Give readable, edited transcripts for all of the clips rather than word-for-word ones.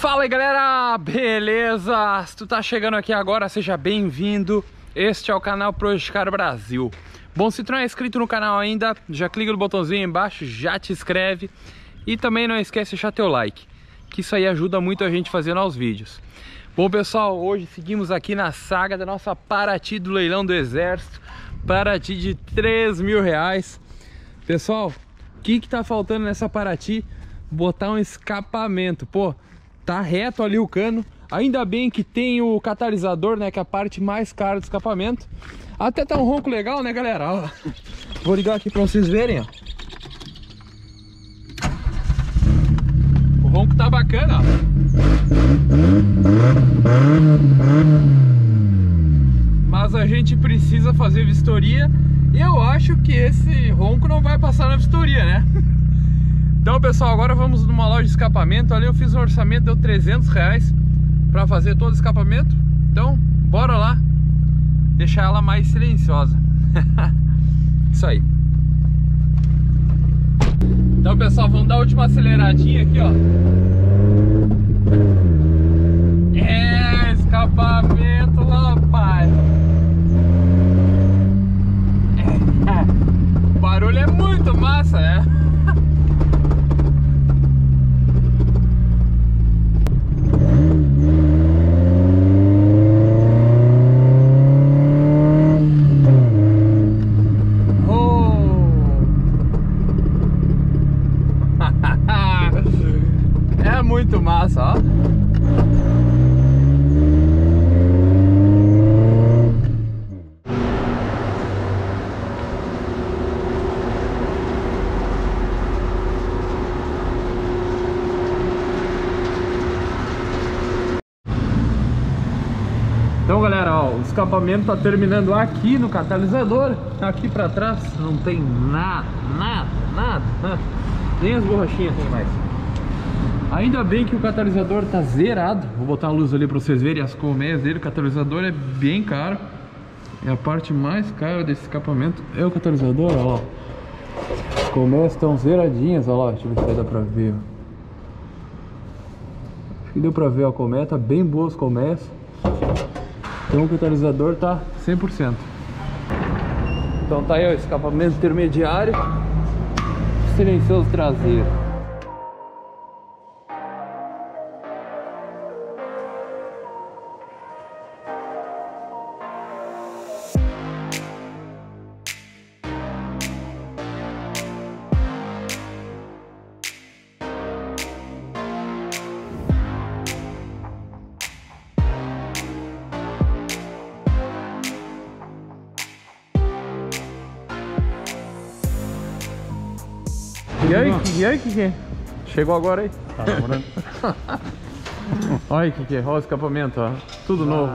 Fala aí galera, beleza? Se tu tá chegando aqui agora, seja bem-vindo. Este é o canal Projescar Brasil. Bom, se tu não é inscrito no canal ainda, já clica no botãozinho aí embaixo, já te inscreve. E também não esquece de deixar teu like, que isso aí ajuda muito a gente fazendo os vídeos. Bom pessoal, hoje seguimos aqui na saga da nossa Paraty do leilão do Exército. Paraty de R$3.000. Pessoal, o que tá faltando nessa Paraty? Botar um escapamento. Pô, tá reto ali o cano. Ainda bem que tem o catalisador, né? Que é a parte mais cara do escapamento. Até tá um ronco legal, né, galera? Ó, vou ligar aqui pra vocês verem, ó. O ronco tá bacana, ó. Mas a gente precisa fazer vistoria. E eu acho que esse ronco não vai passar na vistoria, né? Então pessoal, agora vamos numa loja de escapamento. Ali eu fiz um orçamento, deu R$300 para fazer todo o escapamento. Então, bora lá deixar ela mais silenciosa. Isso aí. Então pessoal, vamos dar a última aceleradinha aqui, ó. É, escapamento, rapaz. O barulho é muito massa, né? É muito massa, ó. Então galera, ó, o escapamento tá terminando aqui no catalisador. Aqui pra trás não tem nada. Nem as borrachinhas tem mais. Ainda bem que o catalisador tá zerado. Vou botar a luz ali pra vocês verem as colmeias dele. O catalisador é bem caro. É a parte mais cara desse escapamento. É o catalisador, ó. As colmeias estão zeradinhas, ó lá. Deixa eu ver se dá pra ver. Acho que deu pra ver, ó, a colmeia tá bem boa, as colmeias. Então o catalisador tá 100%. Então tá aí, ó, escapamento intermediário, silencioso traseiro. E aí, Kiki? Chegou agora aí? Tá demorando. Olha, Kiki, olha o escapamento, ó. Tudo novo.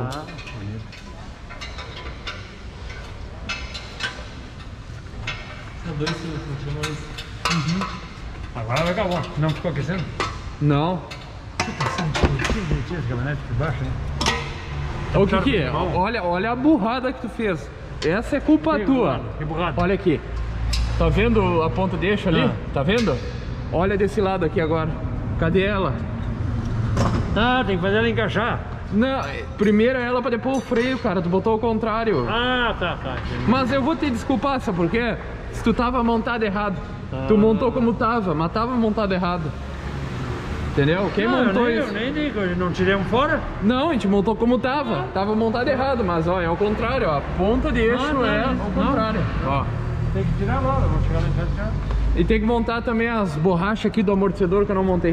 Agora vai acabar. Não ficou aquecendo? Não. Esse caminhonete por baixo, né? Ô, Kiki, olha a burrada que tu fez. Essa é culpa tua. Que burrada. Olha aqui. Tá vendo a ponta de eixo ali? Ah. Tá vendo? Olha desse lado aqui agora. Cadê ela? Ah, tem que fazer ela encaixar. Não, primeiro é ela pra depois o freio, cara. Tu botou o contrário. Ah, tá. Mas eu vou te desculpar, sabe por quê? Se tu tava montado errado. Tu montou como tava, mas tava montado errado. Entendeu? Quem montou isso? Eu nem digo, não tiramos fora? Não, a gente montou como tava. Tava montado errado, mas ó, é o contrário, ó. A ponta de eixo é o contrário. Ó. Tem que tirar agora, vamos chegar lá em casa. E tem que montar também as borrachas aqui do amortecedor que eu não montei.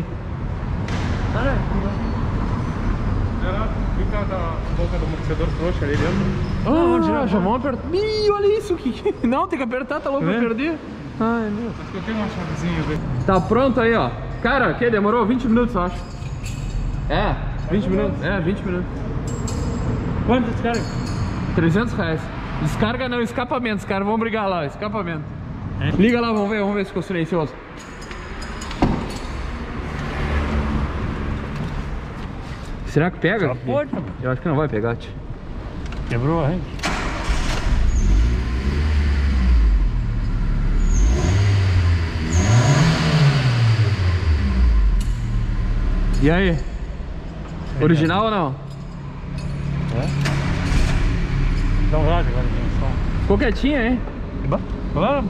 Fica a boca do amortecedor frouxa ali dentro. Ah, já vamos apertar. Ih, olha isso, Kiki. Não, tem que apertar, tá louco pra perder. Ai, meu. Acho que eu tenho uma chavezinha, velho. Tá pronto aí, ó. Cara, que demorou 20 minutos, eu acho. É, 20 minutos. É, 20 minutos. Quanto descarga? R$300. Descarga não, escapamento. Os caras vão brigar lá, escapamento. É? Liga lá, vamos ver se ficou silencioso. Será que pega? Só pode, eu acho que não vai pegar, tio. Quebrou, hein? E aí? Original ou não? Dá um rádio agora, som. Ficou quietinha, hein? Claro.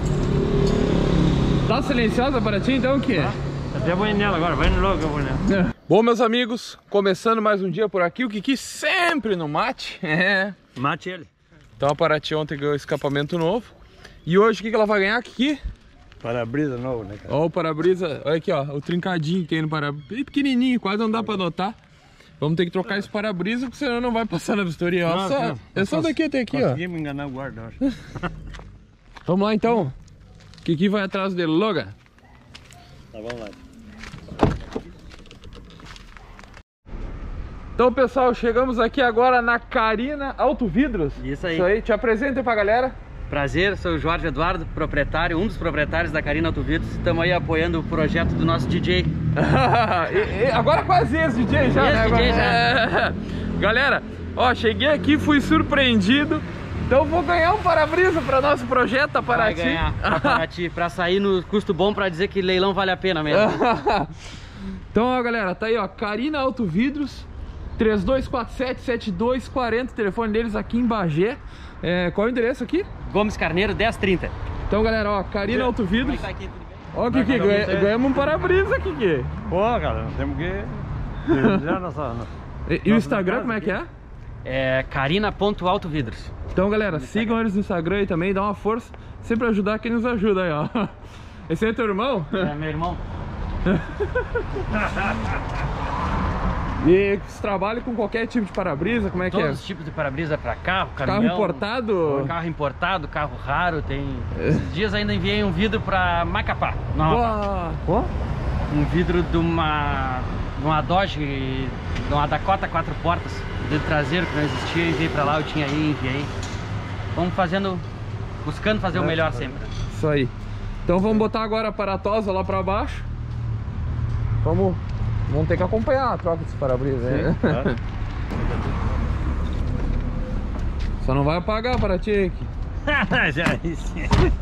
Tá silenciosa para ti então o que? Até vou nela agora, vai no logo, eu vou nela. Bom, meus amigos, começando mais um dia por aqui, o Kiki sempre no mate. Mate ele. Então a Paraty ontem ganhou escapamento novo. E hoje o que ela vai ganhar aqui? Para-brisa novo, né, cara? Ó o para-brisa, olha aqui ó, o trincadinho que tem no para-brisa, bem pequenininho, quase não dá pra notar. Vamos ter que trocar esse para-brisa, porque senão não vai passar na vistoria. Ó, é só daqui até aqui, ó. Consegui me enganar o guarda, acho. Vamos lá então. Kiki vai atrás de Logan. Tá, vamos lá. Então pessoal, chegamos aqui agora na Carina Autovidros. Isso aí. Isso aí, te apresenta pra galera. Prazer, sou o Jorge Eduardo, proprietário, um dos proprietários da Carina Autovidros. Estamos aí apoiando o projeto do nosso DJ. Agora quase ex-DJ já, né? Ex-DJ já. Galera, ó, cheguei aqui, fui surpreendido. Então vou ganhar um para-brisa para nosso projeto, a Paraty. Vai ganhar pra Paraty, pra sair no custo bom, pra dizer que leilão vale a pena mesmo. Então, ó, galera, tá aí, ó, Carina Autovidros, 3247-7240, telefone deles aqui em Bagé. Qual é o endereço aqui? Gomes Carneiro, 1030. Então, galera, ó, Carina Autovidros. Como é que tá aqui, tudo bem? Ó, Kiki, ganhamos um para-brisa, Kiki. Pô, cara, nós temos que... E o Instagram, como é que é? É carina.autovidros. Então, galera, sigam eles no Instagram aí também, dá uma força. Sempre ajudar quem nos ajuda aí, ó. Esse aí é teu irmão? É meu irmão. E você trabalha com qualquer tipo de para-brisa, como é que é? Todos os tipos de para-brisa pra carro, caminhão. Carro importado? Carro importado, carro raro, tem... Esses dias ainda enviei um vidro pra Macapá. Pô? Um vidro de uma Dodge, de uma Dakota 4 portas, vidro traseiro que não existia, enviei pra lá, eu tinha aí, enviei. Vamos buscando fazer o melhor sempre. Isso aí. Então vamos botar agora a paratosa lá pra baixo. Vamos ter que acompanhar a troca desse para-brisa, né? Claro. Só não vai apagar para ti. Já isso.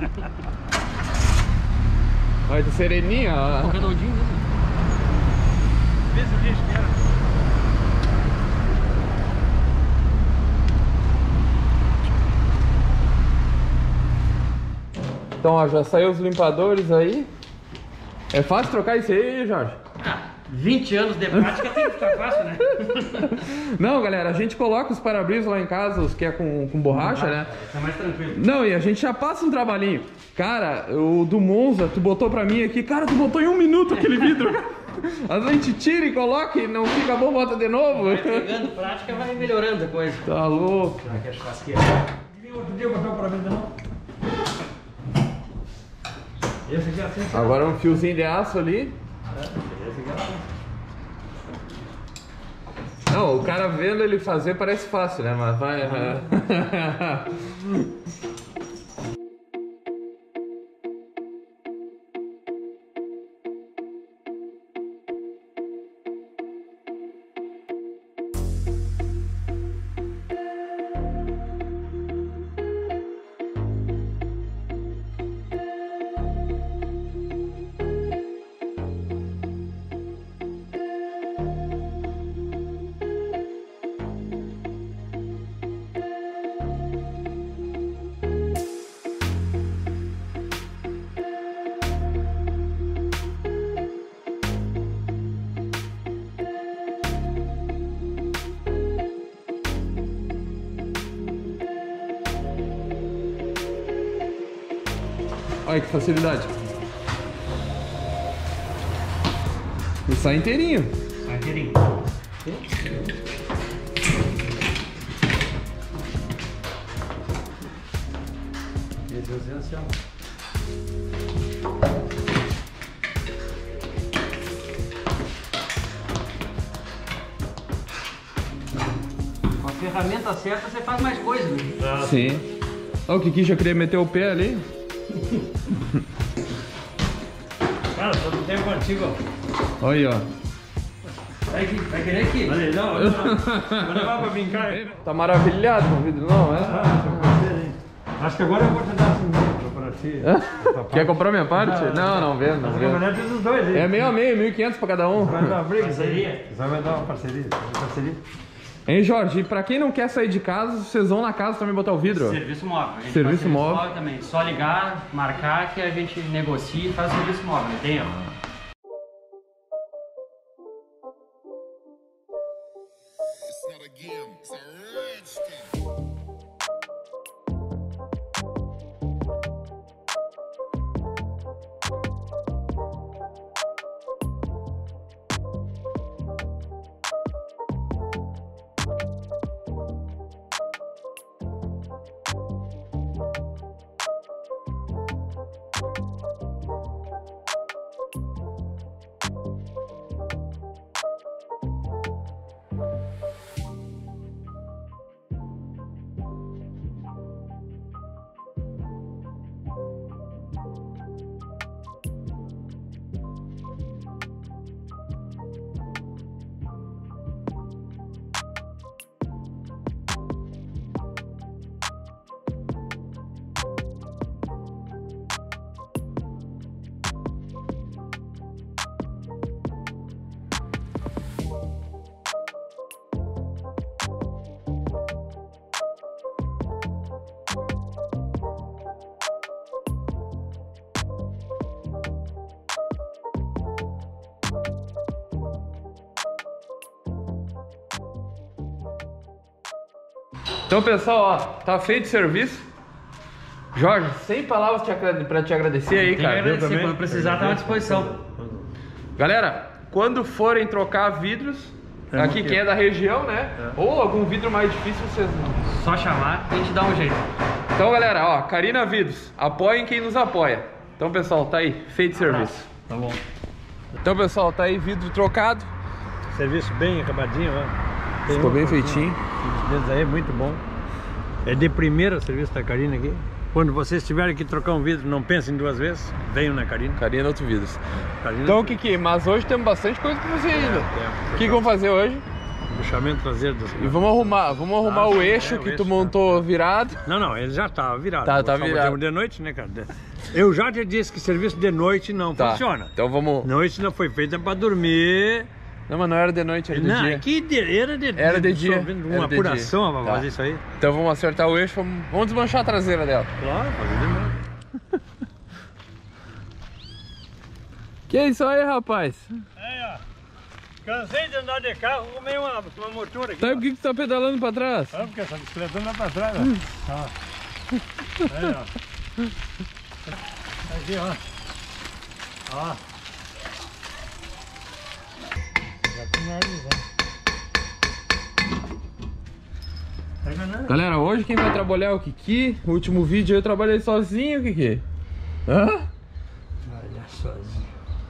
Vai ter sereninha, ó. Redondinho, né? Vê se o que espera. Então, ó, já saiu os limpadores aí. É fácil trocar isso aí, Jorge? 20 anos de prática tem que ficar fácil, né? Não, galera, a gente coloca os para-brisas lá em casa, os que é com borracha, né? Tá mais tranquilo. Não, e a gente já passa um trabalhinho. Cara, o do Monza, tu botou pra mim aqui. Cara, tu botou em 1 minuto aquele vidro. Às vezes a gente tira e coloca e não fica bom, bota de novo. Vai pegando prática, vai melhorando a coisa. Tá louco. Aqui é churrasqueira. Outro dia eu botei o para-brisa não. Esse aqui é assim. Agora um fiozinho de aço ali. Esse aqui é assim. Não, o cara vendo ele fazer parece fácil, né? Mas vai... Olha que facilidade. E sai inteirinho. Sai inteirinho. Esse é o essencial. Com a ferramenta certa você faz mais coisa, né? Sim. Olha o Kiki já queria meter o pé ali. Cara, só não tem contigo. Olha aí, ó. Vai querer aqui? Olha, não, vou levar pra brincar. Tá maravilhado com o vidro, não é? Acho que agora eu vou te dar assim para ti. Quer comprar minha parte? Não vendo. As caminhonetes dos dois aí. É meio a meio, 1.500 pra cada um. Vai dar uma briga. Parceria. Vai dar uma parceria. Hein, Jorge, e pra quem não quer sair de casa, vocês vão na casa também botar o vidro? Serviço móvel. A gente Serviço faz móvel também. Só ligar, marcar que a gente negocia e faz serviço móvel, não tem erro. It's not a game, it's a rich thing. Então, pessoal, ó, tá feito o serviço. Jorge, sem palavras pra te agradecer aí, Tem que cara. agradecer, quando precisar tá à disposição. Galera, quando forem trocar vidros, aqui quem é da região, né? Ou algum vidro mais difícil, vocês... Só chamar que a gente dá um jeito. Então, galera, ó, Carina Vidros, apoiem quem nos apoia. Então, pessoal, tá aí, feito o serviço. Tá bom. Então, pessoal, tá aí vidro trocado. Serviço bem acabadinho, ó. Ficou bem feitinho. Deles aí, muito bom. É de primeira o serviço da Carina aqui. Quando vocês tiverem que trocar um vidro, não pensem duas vezes. Venham na Carina. Carina Auto Vidros. Carina Então, Kiki, mas hoje temos bastante coisa pra fazer ainda. O que vamos fazer hoje? Puxamento traseiro dos... E vamos arrumar o eixo que tu montou virado. Não, ele já tá virado. Tá Só virado. de noite, né, cara? Eu já te disse que serviço de noite não funciona. Então vamos... Noite não foi feita pra dormir. Não, mas não era de noite, era de dia. Era de dia. Uma Era de apuração dia. pra Tá. fazer isso aí. Então vamos acertar o eixo, vamos desmanchar a traseira dela. Claro, fazer de novo. Que é isso aí, rapaz? Aí, ó. Cansei de andar de carro, arrumei uma motor aqui. Sabe por que tu tá pedalando pra trás? Sabe porque essa bicicleta anda pra trás, ó. Aí, ó. Aqui, ó. Ó. Já finalizando. Pega nada. Galera, hoje quem vai trabalhar é o Kiki. No último vídeo eu trabalhei sozinho, Kiki. Hã? Olha sozinho.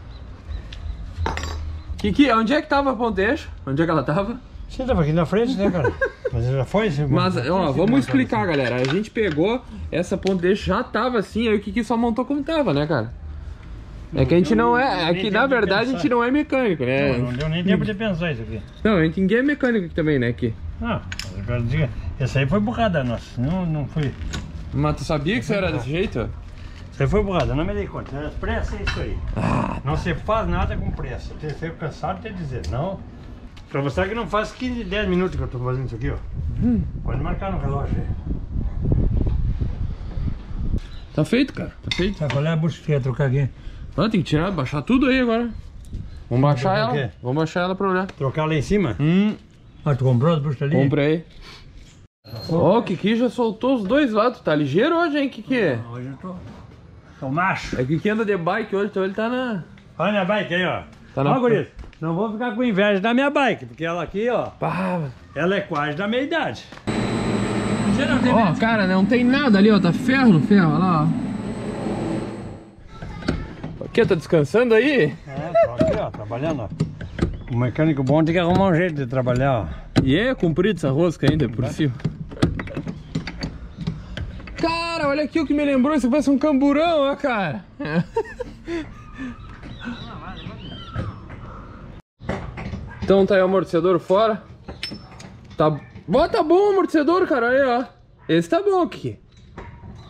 Kiki, onde é que tava a ponte-eixo? Onde é que ela tava? Você tava aqui na frente, né, cara? Mas já foi? Mas, ó, vamos explicar, galera. A gente pegou essa ponte-eixo, já tava assim, aí o Kiki só montou como tava, né, cara? É que a gente não é... É que, na verdade, a gente não é mecânico, né? Não deu nem tempo de pensar isso aqui. Não, a gente ninguém é mecânico aqui também, né, Kiki? Não, mas eu quero dizer, essa aí foi burrada nossa, não foi. Mas tu sabia que isso era desse jeito? Isso aí foi burrada, não me dei conta. Pressa é isso aí. Não se faz nada com pressa. Você fica cansado de dizer, não. Pra mostrar que não faz 15, 10 minutos que eu tô fazendo isso aqui, ó. Pode marcar no relógio aí. Tá feito, cara, tá feito. Sabe qual é a bucha que ia trocar aqui? Ah, tem que tirar, baixar tudo aí agora. Vamos baixar Trocar o ela. quê? Vamos baixar ela pra olhar. Trocar lá em cima? Ah, tu comprou as buchas ali? Comprei. Ó, o Kiki já soltou os dois lados. Tá ligeiro hoje, hein, Kiki? Hoje eu tô macho. É que o Kiki anda de bike hoje, então ele tá na... Olha minha bike aí, ó. Tá na... Ó, guris, não vou ficar com inveja da minha bike, porque ela aqui, ó, Pá. ela é quase da meia idade. Ó, cara, não tem nada ali, ó. Tá ferro no ferro, olha lá, ó. O que? Tá descansando aí? É, tô aqui, ó, trabalhando, ó. O mecânico bom tem que arrumar um jeito de trabalhar, ó. E é comprido essa rosca ainda, por cima. Cara, olha aqui o que me lembrou. Isso parece um camburão, ó, cara. Então tá aí o amortecedor fora. Tá... Bota bom o amortecedor, cara. Aí, ó. Esse tá bom aqui.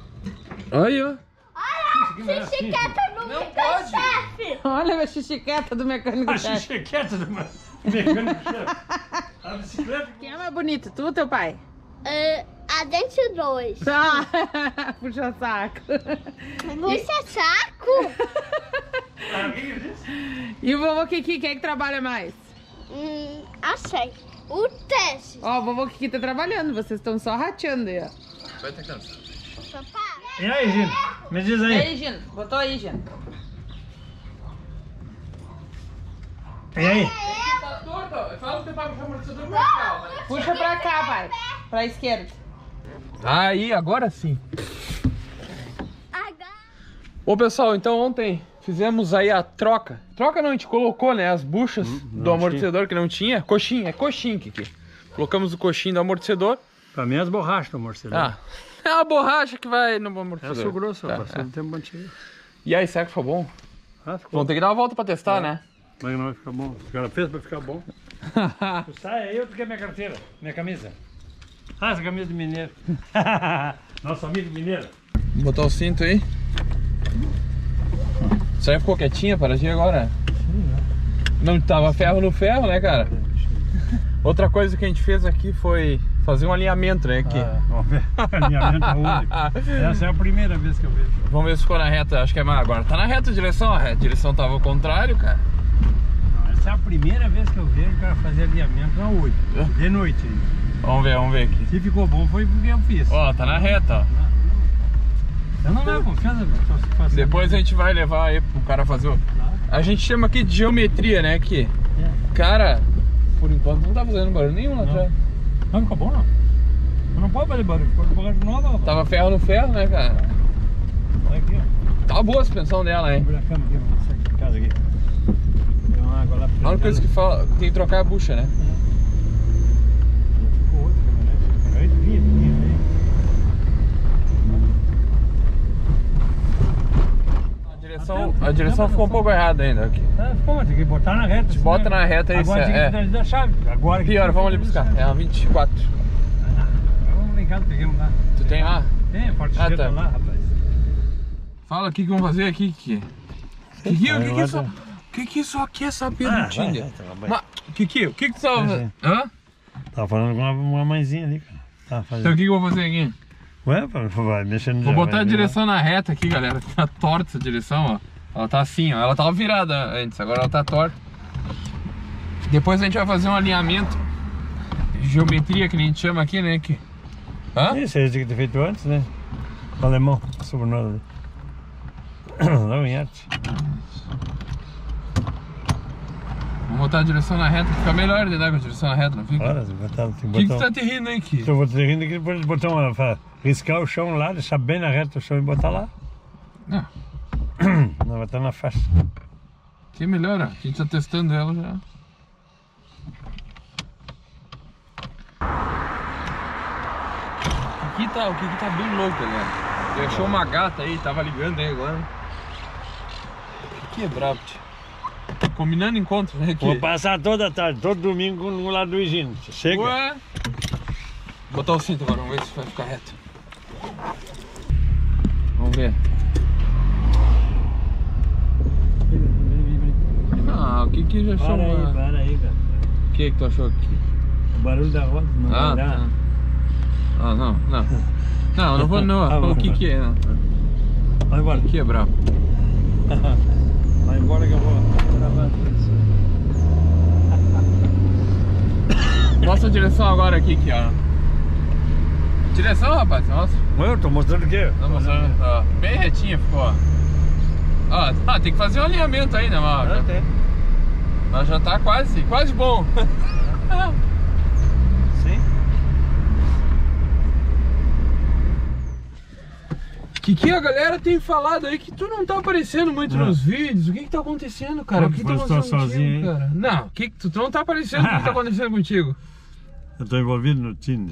Aí, ó. Olha a xixicata do mecânico-chefe. Olha a xixicata do A mecânico-chefe. xixequeta do mecânico-chefe. A bicicleta. Quem é mais bonito, tu ou teu pai? A gente dois. Tá. Puxa saco. Puxa saco. Ah, o que eu disse? E o vovô Kiki, quem é que trabalha mais? Achei. O teste. Ó, o vovô Kiki tá trabalhando, vocês estão só rateando aí, ó. Vai ter cansado. Papá. E aí, Gino? Me diz E aí. aí, Gino? Botou aí, Gino. E aí? Tá torto? Fala pro teu pai puxar o amortecedor pra cá. Puxa pra cá, pai. Pra esquerda. Aí, agora sim. Agora. Ô pessoal, então ontem fizemos aí a troca. Troca não, a gente colocou, né, as buchas do amortecedor que não tinha. Coxinha, é coxinha, Kiki. Colocamos o coxinho do amortecedor. Pra mim as borrachas do amortecedor. Ah, é uma borracha que vai no É amortecedor. aço grosso, Tá, bastante tempo mantido. E aí, será que ficou bom? Ah, ficou. Vamos ter que dar uma volta pra testar, né? Mas não vai ficar bom. O cara fez pra ficar bom. Tu sai aí, eu toquei minha carteira, minha camisa. Ah, essa camisa de mineiro. Nosso amigo mineiro. Vou botar o cinto aí. Isso aí ficou quietinha, paradinha agora? Não tava ferro no ferro, né, cara? Outra coisa que a gente fez aqui foi fazer um alinhamento, né, aqui. Vamos ver. Alinhamento único. Essa é a primeira vez que eu vejo. Vamos ver se ficou na reta, acho que é mais agora. Tá na reta a direção, a direção tava ao contrário, cara. Não, essa é a primeira vez que eu vejo o cara fazer alinhamento na 8. De noite ainda. Vamos ver aqui. Se ficou bom foi porque eu fiz. Ó, tá na reta, ó. Eu não levo confiança, só se fazer. Depois a gente vai levar aí pro cara fazer o... A gente chama aqui de geometria, né, aqui. Cara, por enquanto não tá fazendo barulho nenhum lá atrás. Não ficou bom, não. Não pode fazer barulho, ficou borracha nova, rapaz. Tava ferro no ferro, né, cara? Olha aqui, ó. Tá boa a suspensão dela, hein? Abre a cama aqui, vamos sair de casa aqui. Tem uma água lá. A única coisa que fala, tem que trocar a bucha, né? Ficou outra caminhonete. Vinha. A direção ficou um pouco errada ainda aqui. Ficou, mas tem que botar na reta. gente bota na reta aí, agora tem que é. dar a chave. Agora que Pior, vamos ali buscar. É uma 24. Vamos lá em casa, pegamos lá. Tu tem lá? Tem, forte Ah, tá. lá, rapaz. Fala o que vamos fazer aqui, Kiki. Kiki, o que isso aqui é essa perguntinha? Kiki, o que tu tava fazendo? Hã? Tava falando com uma mãezinha ali, cara. Tava Então fazendo. o que eu vou fazer aqui? Ué, vai mexendo. Vou botar a direção na reta aqui, galera. Tá torta essa direção, ó. Ela tá assim, ó. Ela tava virada antes, agora ela tá torta. Depois a gente vai fazer um alinhamento. Geometria que a gente chama aqui, né? Aqui. Hã? Isso aí tem que ter feito antes, né? O alemão, sobre nós ali. Não, em arte. Vamos botar a direção na reta, fica melhor de dar com a direção na reta, não fica? Olha, tem que botar. O que tu tá te rindo aí, Kiki? Eu vou ter rindo aqui depois de botar uma. Riscar o chão lá, deixar bem na reta o chão e botar lá. Não, Não, botar na faixa. que melhor, ó. A gente tá testando ela já. O Kiki tá bem louco, galera. Ele achou uma gata aí, tava ligando aí agora. O Kiki é brabo, tio. Combinando encontro, né, Kiki? Vou passar toda a tarde, todo domingo no lado do Higino. Chega. Ué. Vou botar o cinto agora, vamos ver se vai ficar reto. Vamos ver. Ah, o Kiki já achou uma... Para aí, cara. O que tu achou aqui? O barulho da roda não vai dar. Tá. Ah, não. Não vou não. O Kiki é, não. Vai embora. O Kiki é brabo. Vai embora que eu vou gravar isso. Mostra a direção agora aqui, ó. Direção, rapaz, mostra. Eu tô mostrando o quê? Tá mostrando, ó. Bem retinha ficou, ó. Ah, tem que fazer um alinhamento ainda, mano. Tem. Mas já tá quase bom. Sim. Kiki, a galera tem falado aí que tu não tá aparecendo muito nos vídeos. O que tá acontecendo, cara? O que tá acontecendo sozinho, contigo, cara? Não, tu não tá aparecendo. O que tá acontecendo contigo? Eu tô envolvido no Tinder.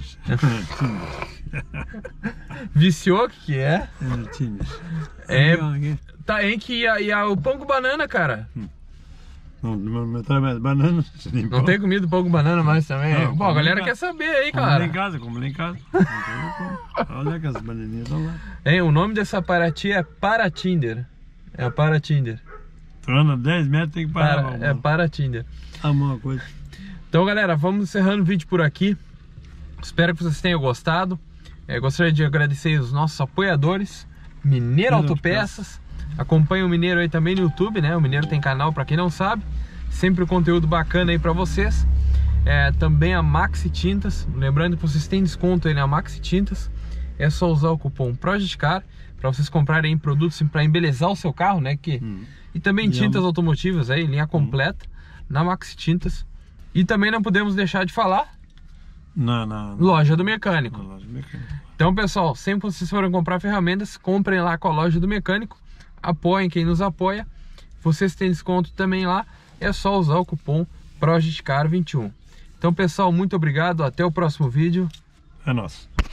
Viciou, o que é? No Tinder. É, tá, hein, que o pão com banana, cara. Não traz mais banana. Não tem comido pão com banana mais também? Não, Bom, a galera como quer saber aí, Como lá cara. em casa, como lá em casa. Olha que as bananinhas estão lá. Hein, o nome dessa Paraty é Paratinder. É a Paratinder. Tu anda 10 metros, tem que parar. É Paratinder. A mesma coisa. Então, galera, vamos encerrando o vídeo por aqui. Espero que vocês tenham gostado. Gostaria de agradecer os nossos apoiadores, Mineiro Autopeças. Acompanhe o Mineiro aí também no YouTube, né? O Mineiro tem canal, pra quem não sabe. Sempre um conteúdo bacana aí pra vocês. Também a Maxi Tintas. Lembrando que vocês têm desconto aí na Maxi Tintas. É só usar o cupom PROJETCAR para vocês comprarem produtos para embelezar o seu carro, né? E também tintas automotivas aí, linha completa na Maxi Tintas. E também não podemos deixar de falar Na Loja do Mecânico. loja do mecânico. Então, pessoal, sempre que vocês forem comprar ferramentas, comprem lá com a Loja do Mecânico. Apoiem quem nos apoia. Vocês têm desconto também lá. É só usar o cupom PROJETCAR21. Então, pessoal, muito obrigado. Até o próximo vídeo. É nosso.